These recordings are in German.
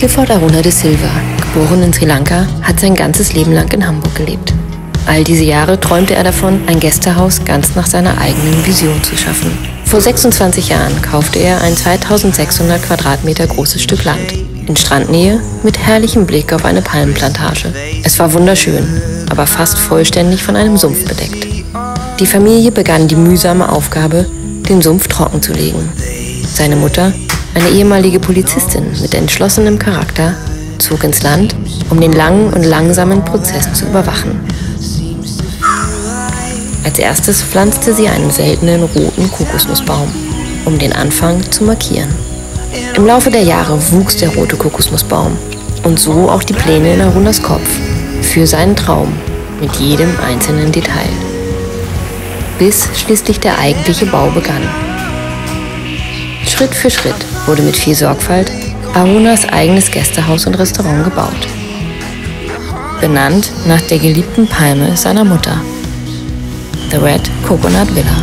Clifford Aruna de Silva, geboren in Sri Lanka, hat sein ganzes Leben lang in Hamburg gelebt. All diese Jahre träumte er davon, ein Gästehaus ganz nach seiner eigenen Vision zu schaffen. Vor 26 Jahren kaufte er ein 2600 Quadratmeter großes Stück Land in Strandnähe mit herrlichem Blick auf eine Palmenplantage. Es war wunderschön, aber fast vollständig von einem Sumpf bedeckt. Die Familie begann die mühsame Aufgabe, den Sumpf trocken zu legen. Seine Mutter, eine ehemalige Polizistin mit entschlossenem Charakter, zog ins Land, um den langen und langsamen Prozess zu überwachen. Als erstes pflanzte sie einen seltenen roten Kokosnussbaum, um den Anfang zu markieren. Im Laufe der Jahre wuchs der rote Kokosnussbaum und so auch die Pläne in Arunas Kopf für seinen Traum mit jedem einzelnen Detail. Bis schließlich der eigentliche Bau begann. Schritt für Schritt wurde mit viel Sorgfalt Arunas eigenes Gästehaus und Restaurant gebaut. Benannt nach der geliebten Palme seiner Mutter, The Red Coconut Villa.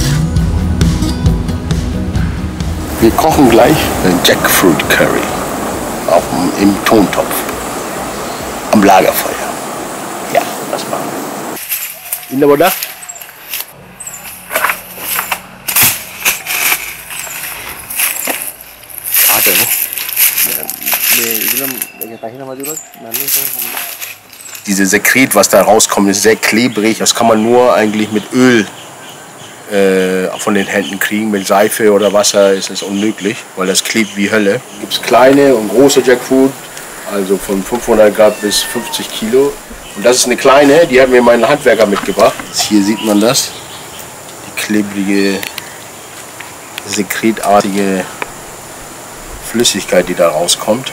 Wir kochen gleich Jackfruit Curry, auch im Tontopf, am Lagerfeuer. Ja, das machen wir. Indah bodah. Diese Sekret, was da rauskommt, ist sehr klebrig. Das kann man nur eigentlich mit Öl von den Händen kriegen. Mit Seife oder Wasser ist es unmöglich, weil das klebt wie Hölle. Es gibt kleine und große Jackfruit, also von 500 Grad bis 50 Kilo. Und das ist eine kleine, die hat mir mein Handwerker mitgebracht. Hier sieht man das, die klebrige, sekretartige Flüssigkeit, die da rauskommt.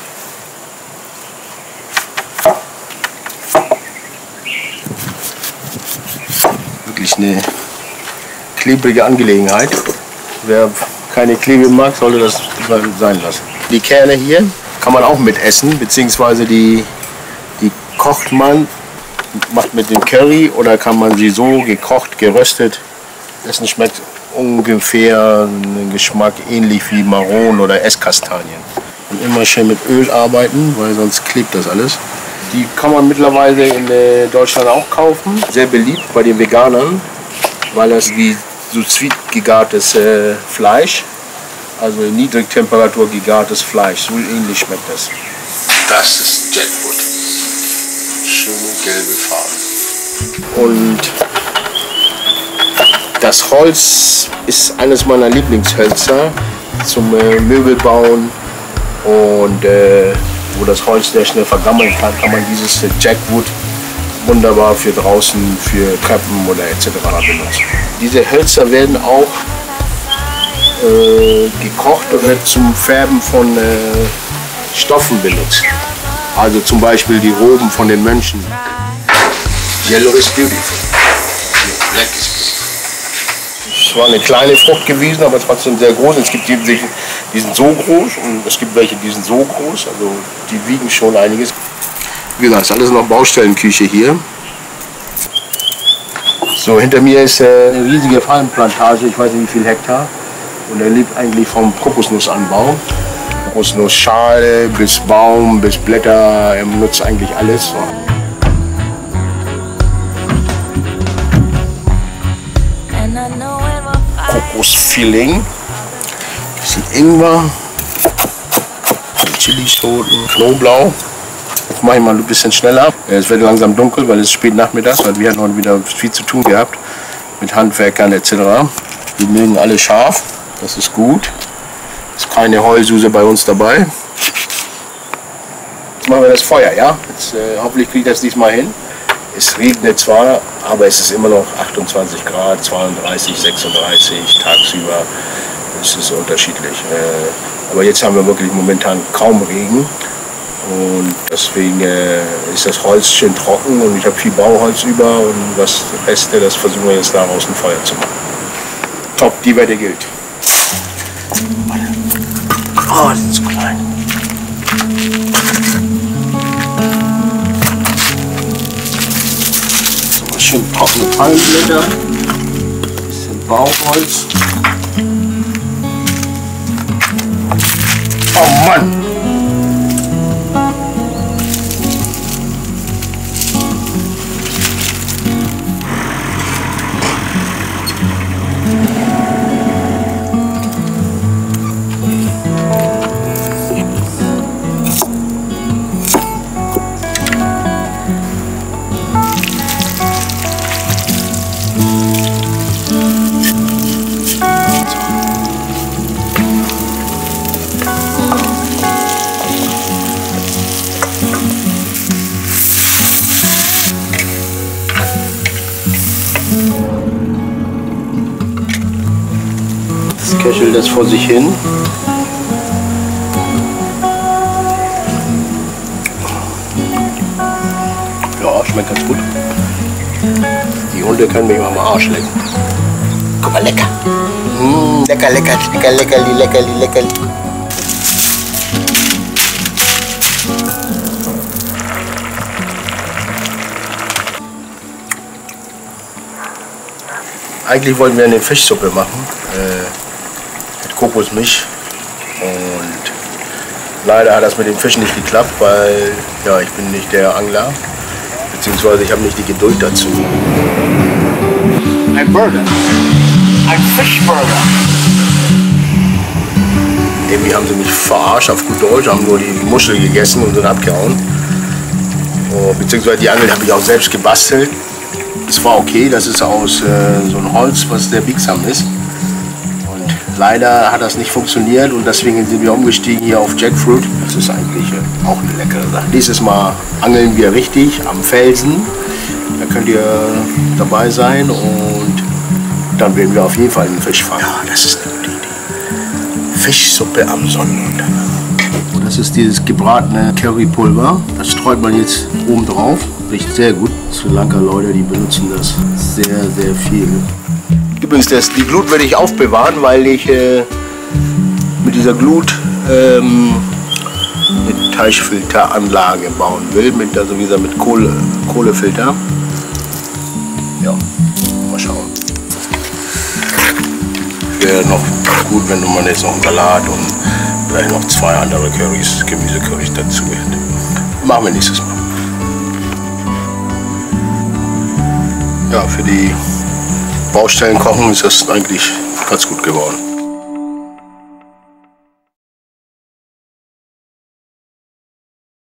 Wirklich eine klebrige Angelegenheit. Wer keine Klebe mag, sollte das sein lassen. Die Kerne hier kann man auch mit essen, beziehungsweise die kocht man, macht mit dem Curry oder kann man sie so gekocht, geröstet essen. Schmeckt ungefähr einen Geschmack ähnlich wie Maronen oder Esskastanien. Und immer schön mit Öl arbeiten, weil sonst klebt das alles. Die kann man mittlerweile in Deutschland auch kaufen. Sehr beliebt bei den Veganern, weil das wie so gegartes Fleisch, also in Niedrigtemperatur gegartes Fleisch, so ähnlich schmeckt das. Das ist Jackwood. Schöne gelbe Farbe. Und das Holz ist eines meiner Lieblingshölzer zum Möbelbauen und wo das Holz sehr schnell vergammeln kann, kann man dieses Jackwood wunderbar für draußen, für Treppen oder etc. benutzen. Diese Hölzer werden auch gekocht oder zum Färben von Stoffen benutzt. Also zum Beispiel die Roben von den Mönchen. Yellow is beautiful. Black is beautiful. Es war eine kleine Frucht gewesen, aber trotzdem sehr groß. Es gibt die sind so groß und es gibt welche, die sind so groß. Also die wiegen schon einiges. Wie gesagt, ist alles noch Baustellenküche hier. So, hinter mir ist eine riesige Palmenplantage, ich weiß nicht wie viel Hektar. Und er lebt eigentlich vom Kokosnussanbau. Kokosnussschale bis Baum, bis Blätter, er benutzt eigentlich alles. Kokosfilling, bisschen Ingwer, Chilischoten, Knoblauch. Jetzt mache ich mal ein bisschen schneller. Es wird langsam dunkel, weil es ist spät nachmittags, weil wir hatten heute wieder viel zu tun gehabt mit Handwerkern etc. Die mögen alle scharf, das ist gut. Ist keine Heulsuse bei uns dabei. Jetzt machen wir das Feuer, ja? Jetzt, hoffentlich kriege ich das diesmal hin. Es regnet zwar, aber es ist immer noch 28 Grad, 32, 36 tagsüber. Es ist unterschiedlich. Aber jetzt haben wir wirklich momentan kaum Regen. Und deswegen ist das Holz schön trocken und ich habe viel Bauholz über und das Reste, das versuchen wir jetzt daraus ein Feuer zu machen. Top, die Wette gilt. Oh, die sind zu klein. So, schön trockene Palmblätter, bisschen Bauholz. Oh Mann! Jetzt köchelt das vor sich hin. Ja, schmeckt ganz gut. Die Hunde können mich mal am Arsch lecken. Guck mal, lecker. Lecker, lecker, lecker, leckerli, leckerli, leckerli. Eigentlich wollten wir eine Fischsuppe machen mit Kokosmilch und leider hat das mit dem Fisch nicht geklappt, weil ja, ich bin nicht der Angler, beziehungsweise ich habe nicht die Geduld dazu. Ein Burger, ein Fischburger. Irgendwie haben sie mich verarscht auf gut Deutsch, haben nur die Muschel gegessen und sind abgehauen. Beziehungsweise die Angel habe ich auch selbst gebastelt. Es war okay, das ist aus so einem Holz, was sehr biegsam ist. Und leider hat das nicht funktioniert und deswegen sind wir umgestiegen hier auf Jackfruit. Das ist eigentlich auch eine leckere Sache. Nächstes Mal angeln wir richtig am Felsen. Da könnt ihr dabei sein und dann werden wir auf jeden Fall einen Fisch fangen. Ja, das ist eine gute Idee. Fischsuppe am Sonnenuntergang. Und das ist dieses gebratene Currypulver. Das streut man jetzt oben drauf. Riecht sehr gut. Sri Lanka Leute, die benutzen das sehr, sehr viel. Übrigens, die Glut werde ich aufbewahren, weil ich mit dieser Glut eine Teichfilteranlage bauen will. Also wie gesagt, mit Kohlefilter. Ja, mal schauen. Wäre noch gut, wenn man jetzt noch einen Salat und vielleicht noch 2 andere Currys, Gemüsecurrys dazu hätte. Machen wir nächstes Mal. Ja, für die Baustellen kochen ist das eigentlich ganz gut geworden.